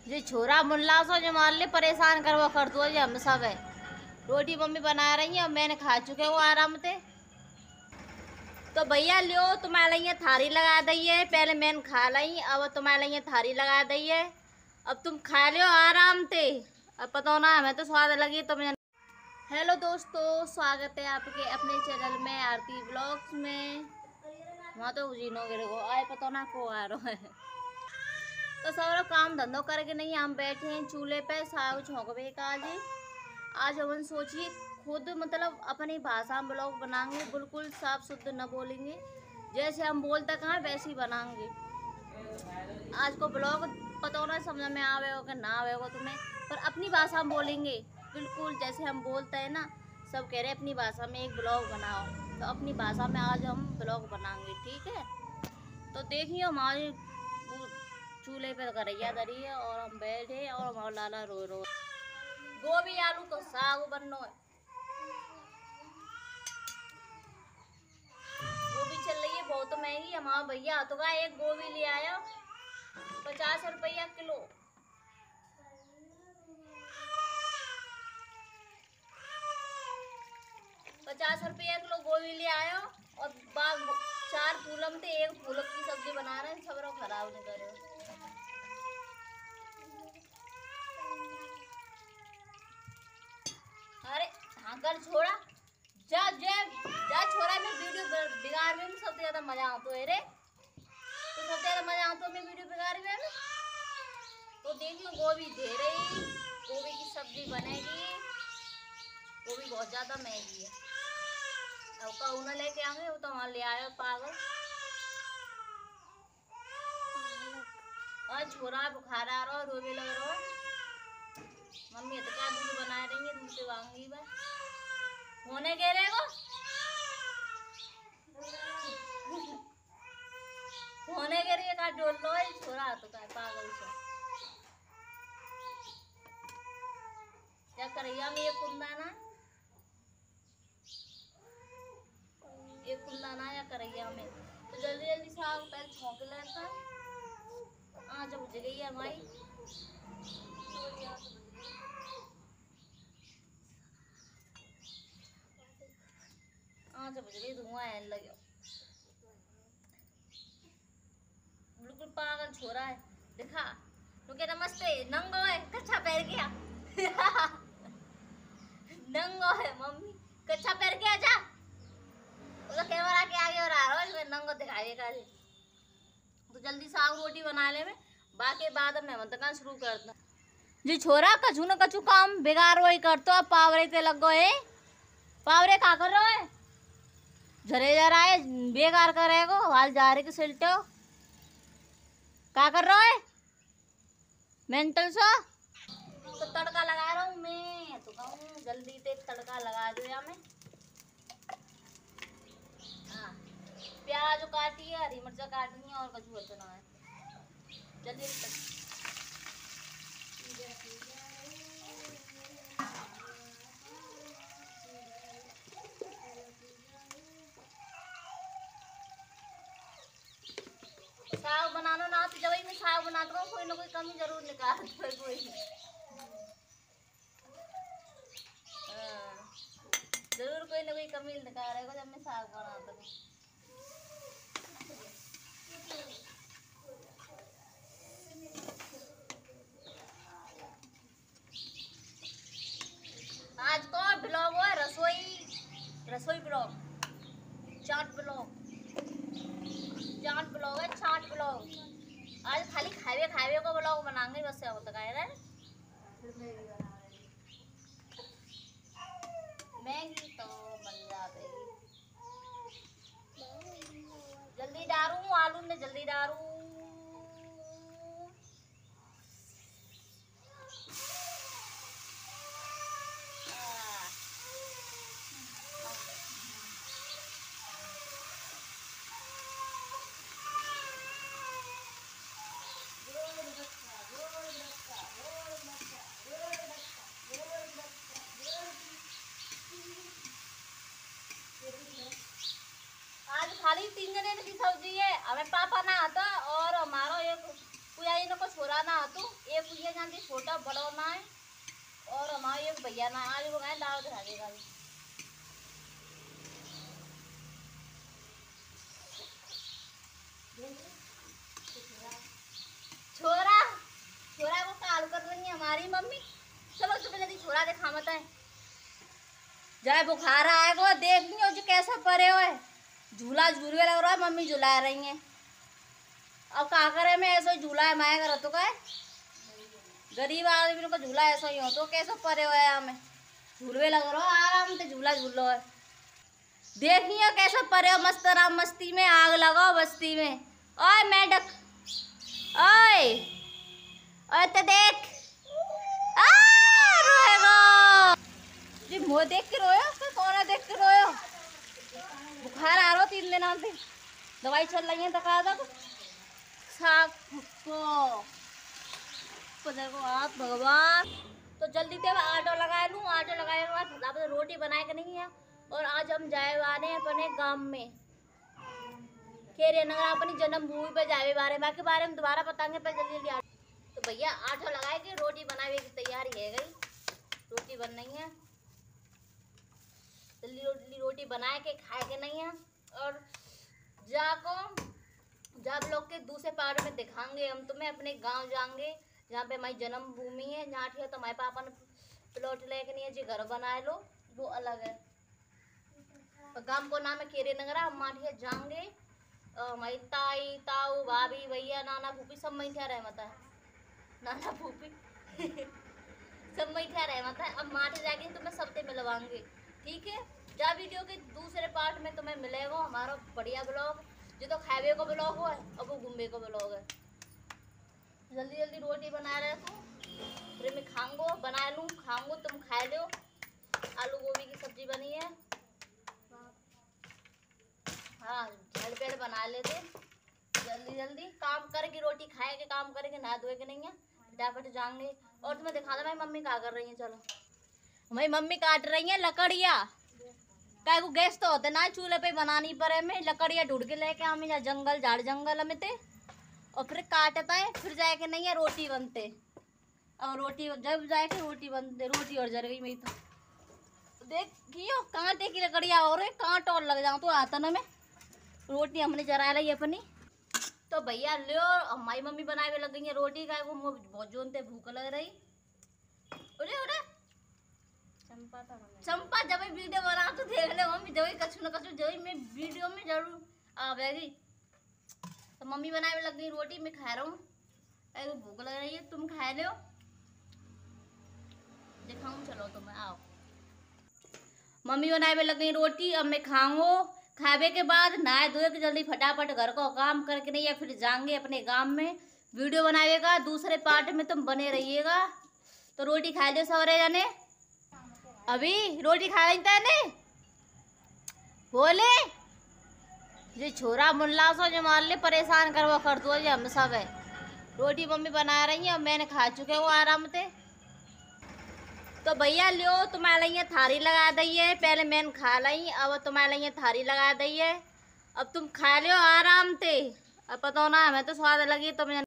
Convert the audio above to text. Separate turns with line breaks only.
जो छोरा मुल्ला सो जो मान ले परेशान करवा कर दो जो हम सब है। रोटी मम्मी बना रही है और मैंने खा चुके हो आराम से। तो भैया लियो तुम्हारे लिए थारी लगा दइए। पहले मैंने खा ली, अब तुम्हारे लिए थारी लगा दइए। अब तुम खा लियो आराम से। अब पता ना हमें तो स्वाद लगी तो मैं। हेलो दोस्तों, स्वागत है आपके अपने चैनल में आरती ब्लॉग्स में। वहाँ तो जीनो गिर को आए पता ना को आ रहा है। तो सब काम धंधों करके नहीं, हम बैठे हैं चूल्हे पे साग छोंकवे का। आज हम सोचिए खुद मतलब अपनी भाषा में ब्लॉग बनाएंगे, बिल्कुल साफ शुद्ध न बोलेंगे। जैसे हम बोलते कहाँ वैसे ही बनाएंगे। आज को ब्लॉग पता ना समझ में आवे हो कि ना आवे हो तुम्हें, पर अपनी भाषा में बोलेंगे बिल्कुल जैसे हम बोलते हैं ना। सब कह रहे अपनी भाषा में एक ब्लॉग बनाओ, तो अपनी भाषा में आज हम ब्लॉग बनाएंगे, ठीक है। तो देखिए हमारे चूल्हे पे करैया धरी है और हम बैठे और हमारा लाला रो रो। गोभी आलू तो साग बननो है। गोभी चल रही है बहुत महंगी। हमारा भैया तो का एक गोभी ले आया 50 रुपया किलो। गोभी ले आया और बाग 4 फूलम थे, एक फूलक की सब्जी बना रहे हैं। सब लोग खराब नहीं करे। अरे हाँ कर छोड़ा जा जा जा छोड़ा। मैं वीडियो बिगाड़ में सबसे ज्यादा मजा आता है रे। तो सबसे ज्यादा मजा आता है मैं वीडियो बिगाड़ में। तो देखियो गोभी दे रही, गोभी की सब्जी बनेगी। गोभी बहुत ज्यादा महंगी है। अब कौन लेके आएंगे, वो तो वहां ले आयो पागल। और छोरा बुखार आ रहा है, रोने लग रहा है। मम्मी तो क्या दूध बना रही है, दूध से वांगी बस होने के रे को होने के लिए का डोल लो छोरा तो का पागल से। क्या करैया में एक कुंदाना या करैया में। तो जल्दी जल्दी साग पहले छोंक लेता। आँच बुझ गई है हमारी। आँच बुझ गई, धुआं आने लगे। बिल्कुल पागल छोरा है। देखा तो क्या नमस्ते नंगो है, कच्छा पहन गया। नंगो है मम्मी, कच्छा पहन के आजा। वो तो कैमरा के आगे और आ रहा है, नंगो दिखाएगा। तो जल्दी साग रोटी बना ले में, बाकी बाद में मंतका शुरू करता जी। छोरा कछु न कछु काम बेकार वही करतो। अब पावरे ते लग गए। पावरे का कर रहे है, झरे जा रहा है बेकार करेगो। हाल जा रहे के सिलटो का कर रहा है मेंटल सा। तो तड़का लगा रहा हूँ मैं। तो कहूँ जल्दी से तड़का लगा दो या मैं। हाँ प्याज काटी है, हरी मिर्चा काटनी है और कछु बचना है। जल्दी साग बनाना ना तो जब मैं साग बनाता हूँ कोई ना कोई कमी जरूर निकालता है कोई। जरूर कोई ना कोई कमी निकालेगा जब मैं साग बनाता हूँ। आज तो ब्लॉग है रसोई ब्लॉग, चाट ब्लॉग है, चाट ब्लॉग। आज खाली खावे को ब्लॉग बनाएंगे बस। क्या होता है मैगी तो बन जाएगी। जल्दी डालू आलू ने, जल्दी डालू। खाली 3 जने की सब्जी है। हमें पापा ना आता और हमारा एक कोई आई ना कुछ छोरा ना तो एक भैया जानती छोटा बड़ा ना है और हमारे एक भैया ना आज वो गए दावत खा देगा। छोरा छोरा को काल कर रही है हमारी मम्मी। चलो सुबह जल्दी छोरा दिखा मत है जाए बुखार आएगा देख लियो जो कैसा परे हो है। झूला झूलवे लग रहा है मम्मी झुला रही है। अब का करे मैं ऐसा झूला है माया कर तो क्या गरीब आदमी को झूला ऐसा ही हो तो कैसा परे हो है हमें झूलवे लग रहा है आराम से झूला झूल रहा है। देखिए कैसा परे हो मस्त आराम मस्ती में आग लगाओ बस्ती में। ओए मेढक ओए ओए तो देख रोएगा जी मुँह देख के रोयो फिर कौन देख के रोयो। बुखार आ रहा 3 दिन आते दवाई चल रही है दखा दो आप भगवान। तो जल्दी से आटो लगा लूँ आटो लगाए के बाद फटाफट रोटी बनाए के नहीं है। और आज हम जाए वाले हैं अपने गांव में खेरे नगर अपनी जन्मभूमि पे जाए बारे में दोबारा बताएंगे पर जल्दी जल्दी तो भैया आटो लगाए के रोटी बनाने की तैयारी है गई। रोटी बन रही है जल्दी जल्दी रोटी बनाए के खाए के नहीं है। और जब लोग के दूसरे पार्ट में दिखाएंगे हम तुम्हें अपने गांव जाएंगे जहाँ पे हमारी जन्मभूमि है जहाँ ठीक है तो हमारे पापा ने प्लॉट लेके नहीं है जी घर बनाए लो वो अलग है। तो गांव को नाम है खेरे नगरा हम माठिया जाएंगे। हमारी ताई ताऊ भाभी भैया नाना फूफी सब मैठिया रहे मत है नाना फूफी सब मैठिया रहे मत है। अब माठे जाके तुम्हें सबसे मिलवाएंगे ठीक है। जा वीडियो के दूसरे पार्ट में तुम्हें मिलेगा हमारा बढ़िया ब्लॉग जो तो खावे को ब्लॉग हो है और वो घूमने को ब्लॉग है। जल्दी जल्दी रोटी बना रहे तो फिर मैं खाऊंगो बना लूँ खाऊंगो तुम खा लो। आलू गोभी की सब्जी बनी है हाँ झटपट बना लेते जल्दी जल्दी काम करके रोटी खाए के काम करके नहा धोए के नहीं है फटाफट जाएंगे। और तुम्हें दिखा दो भाई मम्मी क्या कर रही है। चलो हमारी मम्मी काट रही है लकड़ियाँ क्या को गैस तो होते ना चूल्हे पे बनानी पड़े में लकड़ियाँ ढूंढ के लेके हमें या जंगल झाड़ जंगल में थे और फिर काटता है फिर जाके नहीं है रोटी बनते। और रोटी जब जाके रोटी बनते रोटी और जल गई मेरी तो देखियो कांटे की लकड़ियाँ और कहाँ टोल लग जाऊँ तो आता ना मैं रोटी हमने जरा रही अपनी। तो भैया लो हमारी मम्मी बनाए हुए लग गई है रोटी का वो बहुत जोनते भूख लग रही। उरे उरे चंपा जब वीडियो बना तो देख ले मम्मी जब कछु न कछु जब मैं वीडियो में जरूर आवेगी। तो मम्मी बनाए लग गई रोटी मैं खा रहा हूँ अरे भूख लग रही है तुम खा लो दिखाऊँ चलो तुम्हें आओ। मम्मी बनाए लग गई रोटी अब मैं खाऊंगो खावे के बाद नहाए धोए के जल्दी फटाफट घर को काम करके नहीं या फिर जाएंगे अपने गांव में वीडियो बनाएगा दूसरे पार्ट में तुम बने रहिएगा। तो रोटी खा लो सवरे जाने अभी रोटी खा लेता है ने बोले जो छोरा मुल्ला सो जो मार ले परेशान करवा कर दो जो हम सब है। रोटी मम्मी बना रही है मैंने खा चुके हूँ आराम से। तो भैया लियो तुम्हारे लिए थारी लगा दी है पहले मैंने खा ली अब तुम्हारे लिए थारी लगा दी है अब तुम खा लियो आराम से। अब पता ना हमें तो स्वाद लगी तो मैं